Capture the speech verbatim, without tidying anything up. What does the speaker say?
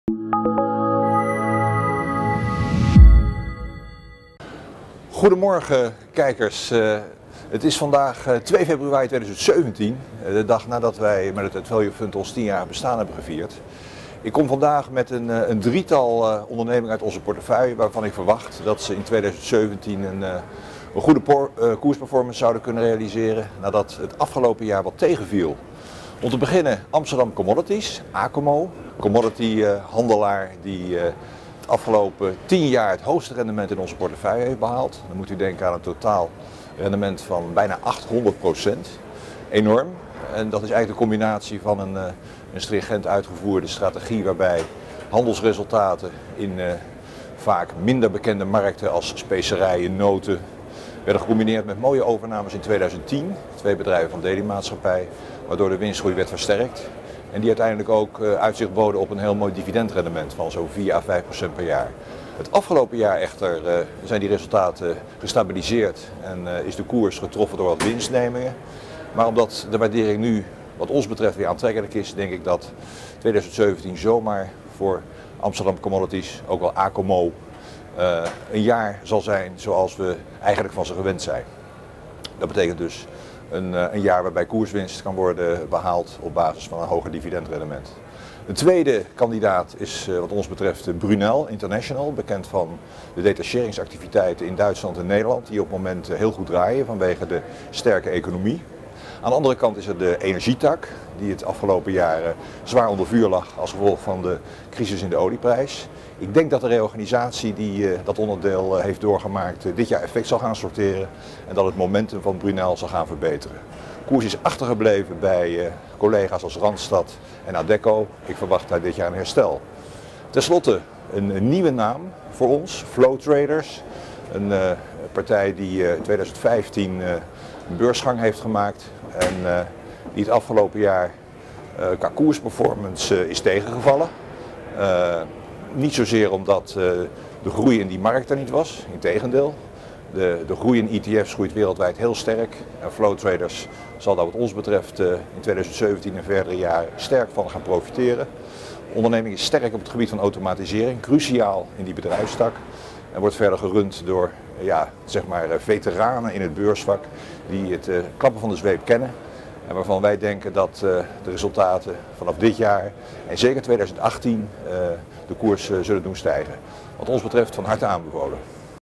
Goedemorgen kijkers, uh, het is vandaag uh, twee februari tweeduizend zeventien, uh, de dag nadat wij met het Value Fund ons tienjarig bestaan hebben gevierd. Ik kom vandaag met een, uh, een drietal uh, ondernemingen uit onze portefeuille waarvan ik verwacht dat ze in tweeduizend zeventien een, uh, een goede por, uh, koersperformance zouden kunnen realiseren nadat het afgelopen jaar wat tegenviel. Om te beginnen Amsterdam Commodities, ACOMO, commodity uh, handelaar die uh, het afgelopen tien jaar het hoogste rendement in onze portefeuille heeft behaald. Dan moet u denken aan een totaal rendement van bijna achthonderd procent. Enorm. En dat is eigenlijk de combinatie van een, uh, een stringent uitgevoerde strategie waarbij handelsresultaten in uh, vaak minder bekende markten als specerijen, noten werden gecombineerd met mooie overnames in tweeduizend tien. Twee bedrijven van Deli Maatschappij, waardoor de winstgroei werd versterkt. En die uiteindelijk ook uh, uitzicht boden op een heel mooi dividendrendement van zo'n vier à vijf procent per jaar. Het afgelopen jaar echter uh, zijn die resultaten gestabiliseerd en uh, is de koers getroffen door wat winstnemingen. Maar omdat de waardering nu wat ons betreft weer aantrekkelijk is, denk ik dat tweeduizend zeventien zomaar voor Amsterdam Commodities, ook wel ACOMO, uh, een jaar zal zijn zoals we eigenlijk van ze gewend zijn. Dat betekent dus Een, een jaar waarbij koerswinst kan worden behaald op basis van een hoger dividendrendement. De tweede kandidaat is wat ons betreft Brunel International, bekend van de detacheringsactiviteiten in Duitsland en Nederland, die op het moment heel goed draaien vanwege de sterke economie. Aan de andere kant is er de energietak, die het afgelopen jaren zwaar onder vuur lag als gevolg van de crisis in de olieprijs. Ik denk dat de reorganisatie die uh, dat onderdeel uh, heeft doorgemaakt uh, dit jaar effect zal gaan sorteren en dat het momentum van Brunel zal gaan verbeteren. De koers is achtergebleven bij uh, collega's als Randstad en Adecco. Ik verwacht daar dit jaar een herstel. Ten slotte een, een nieuwe naam voor ons, Flow Traders. Een uh, partij die uh, in tweeduizend vijftien uh, een beursgang heeft gemaakt en uh, die het afgelopen jaar uh, qua koersperformance uh, is tegengevallen. Uh, Niet zozeer omdat uh, de groei in die markt er niet was, integendeel. De, de groei in E T F's groeit wereldwijd heel sterk en Flow Traders zal daar wat ons betreft uh, in tweeduizend zeventien en verdere jaren sterk van gaan profiteren. De onderneming is sterk op het gebied van automatisering, cruciaal in die bedrijfstak. En wordt verder gerund door ja, zeg maar, veteranen in het beursvak die het uh, klappen van de zweep kennen. En waarvan wij denken dat uh, de resultaten vanaf dit jaar en zeker tweeduizend achttien uh, de koers uh, zullen doen stijgen. Wat ons betreft van harte aanbevolen.